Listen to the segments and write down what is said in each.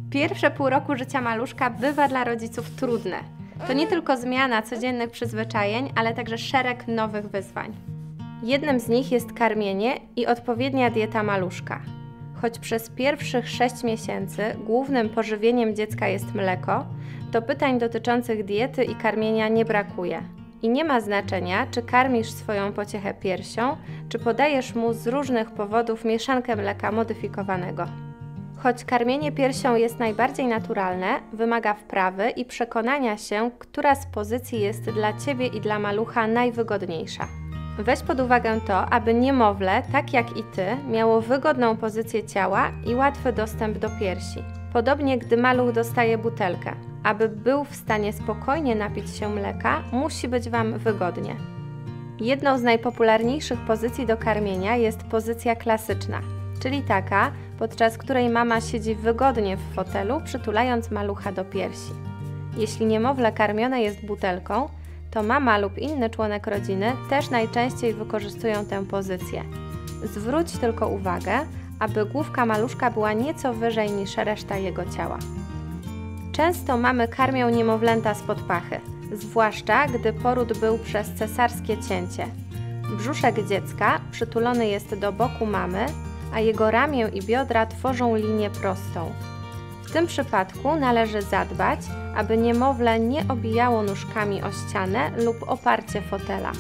Pierwsze pół roku życia maluszka bywa dla rodziców trudne. To nie tylko zmiana codziennych przyzwyczajeń, ale także szereg nowych wyzwań. Jednym z nich jest karmienie i odpowiednia dieta maluszka. Choć przez pierwszych 6 miesięcy głównym pożywieniem dziecka jest mleko, to pytań dotyczących diety i karmienia nie brakuje. I nie ma znaczenia, czy karmisz swoją pociechę piersią, czy podajesz mu z różnych powodów mieszankę mleka modyfikowanego. Choć karmienie piersią jest najbardziej naturalne, wymaga wprawy i przekonania się, która z pozycji jest dla Ciebie i dla malucha najwygodniejsza. Weź pod uwagę to, aby niemowlę, tak jak i Ty, miało wygodną pozycję ciała i łatwy dostęp do piersi. Podobnie gdy maluch dostaje butelkę. Aby był w stanie spokojnie napić się mleka, musi być Wam wygodnie. Jedną z najpopularniejszych pozycji do karmienia jest pozycja klasyczna, czyli taka, podczas której mama siedzi wygodnie w fotelu, przytulając malucha do piersi. Jeśli niemowlę karmione jest butelką, to mama lub inny członek rodziny też najczęściej wykorzystują tę pozycję. Zwróć tylko uwagę, aby główka maluszka była nieco wyżej niż reszta jego ciała. Często mamy karmią niemowlęta spod pachy, zwłaszcza gdy poród był przez cesarskie cięcie. Brzuszek dziecka przytulony jest do boku mamy, a jego ramię i biodra tworzą linię prostą. W tym przypadku należy zadbać, aby niemowlę nie obijało nóżkami o ścianę lub oparcie fotela.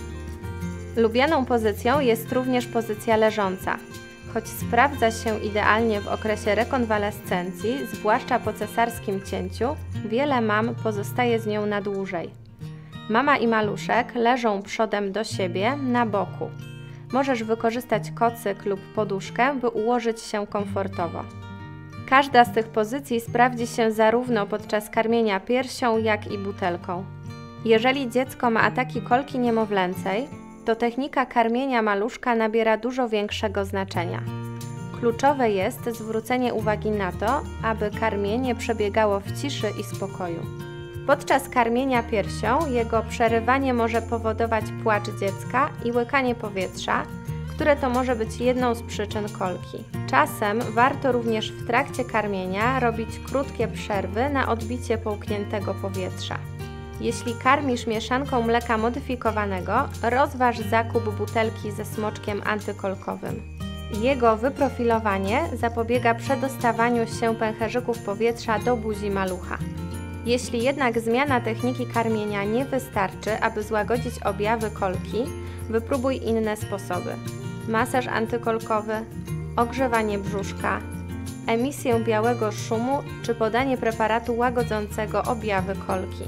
Lubianą pozycją jest również pozycja leżąca. Choć sprawdza się idealnie w okresie rekonwalescencji, zwłaszcza po cesarskim cięciu, wiele mam pozostaje z nią na dłużej. Mama i maluszek leżą przodem do siebie na boku. Możesz wykorzystać kocyk lub poduszkę, by ułożyć się komfortowo. Każda z tych pozycji sprawdzi się zarówno podczas karmienia piersią, jak i butelką. Jeżeli dziecko ma ataki kolki niemowlęcej, to technika karmienia maluszka nabiera dużo większego znaczenia. Kluczowe jest zwrócenie uwagi na to, aby karmienie przebiegało w ciszy i spokoju. Podczas karmienia piersią jego przerywanie może powodować płacz dziecka i łykanie powietrza, które to może być jedną z przyczyn kolki. Czasem warto również w trakcie karmienia robić krótkie przerwy na odbicie połkniętego powietrza. Jeśli karmisz mieszanką mleka modyfikowanego, rozważ zakup butelki ze smoczkiem antykolkowym. Jego wyprofilowanie zapobiega przedostawaniu się pęcherzyków powietrza do buzi malucha. Jeśli jednak zmiana techniki karmienia nie wystarczy, aby złagodzić objawy kolki, wypróbuj inne sposoby. Masaż antykolkowy, ogrzewanie brzuszka, emisję białego szumu czy podanie preparatu łagodzącego objawy kolki.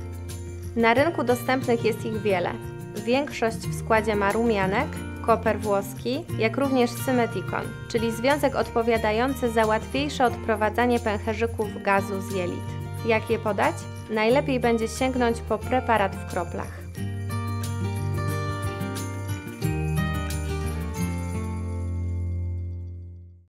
Na rynku dostępnych jest ich wiele. Większość w składzie ma rumianek, koper włoski, jak również symetikon, czyli związek odpowiadający za łatwiejsze odprowadzanie pęcherzyków gazu z jelit. Jak je podać? Najlepiej będzie sięgnąć po preparat w kroplach.